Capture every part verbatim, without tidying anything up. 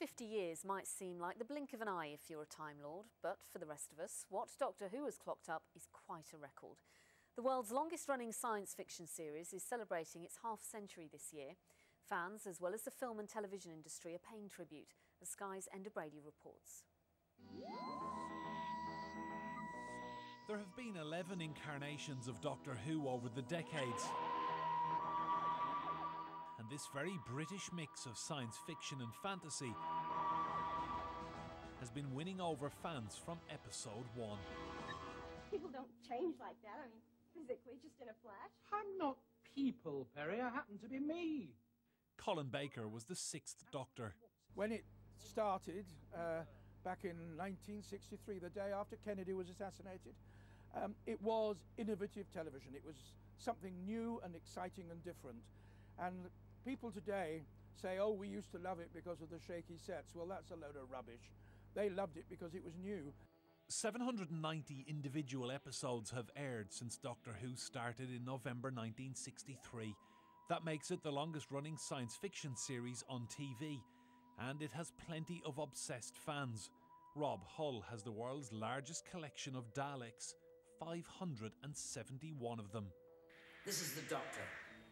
fifty years might seem like the blink of an eye if you're a Time Lord, but for the rest of us, what Doctor Who has clocked up is quite a record. The world's longest-running science fiction series is celebrating its half-century this year. Fans, as well as the film and television industry, are paying tribute, as Sky's Enda Brady reports. There have been eleven incarnations of Doctor Who over the decades. And this very British mix of science fiction and fantasy has been winning over fans from episode one. People don't change like that, I mean, physically, just in a flash. I'm not people, Perry, I happen to be me. Colin Baker was the sixth Doctor. When it started, uh, back in nineteen sixty-three, the day after Kennedy was assassinated, um, it was innovative television. It was something new and exciting and different. And people today say, oh, we used to love it because of the shaky sets. Well, that's a load of rubbish. They loved it because it was new. seven hundred ninety individual episodes have aired since Doctor Who started in November nineteen sixty-three. That makes it the longest-running science fiction series on T V. And it has plenty of obsessed fans. Rob Hull has the world's largest collection of Daleks, five hundred seventy-one of them. This is the Doctor,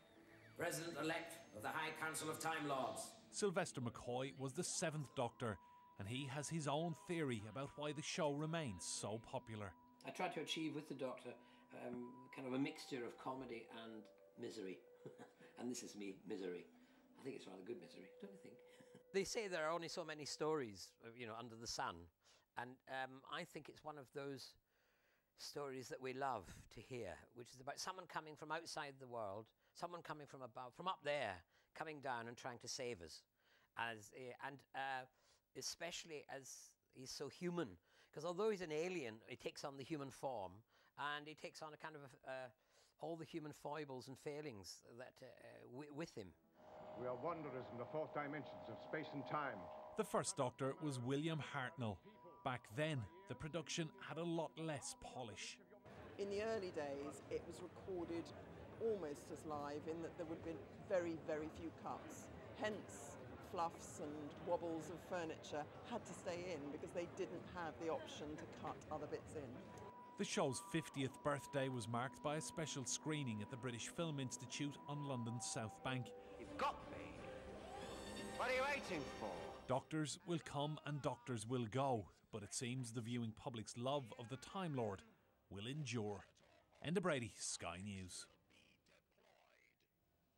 President-elect of the High Council of Time Lords. Sylvester McCoy was the seventh Doctor, and he has his own theory about why the show remains so popular. I tried to achieve with the Doctor um, kind of a mixture of comedy and misery. And this is me, misery. I think it's rather good misery, don't you think? They say there are only so many stories, you know, under the sun. And um, I think it's one of those stories that we love to hear, which is about someone coming from outside the world, someone coming from above, from up there, coming down and trying to save us. As, uh, and uh, especially as he's so human, because although he's an alien, he takes on the human form, and he takes on a kind of uh, all the human foibles and failings that uh, w with him. We are wanderers in the fourth dimensions of space and time. The first Doctor was William Hartnell. Back then, the production had a lot less polish. In the early days, it was recorded almost as live in that there would have been very, very few cuts. Hence, fluffs and wobbles of furniture had to stay in because they didn't have the option to cut other bits in. The show's fiftieth birthday was marked by a special screening at the British Film Institute on London's South Bank. You've got me. What are you waiting for? Doctors will come and doctors will go, but it seems the viewing public's love of the Time Lord will endure. Enda Brady, Sky News.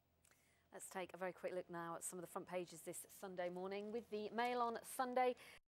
Let's take a very quick look now at some of the front pages this Sunday morning with the Mail on Sunday.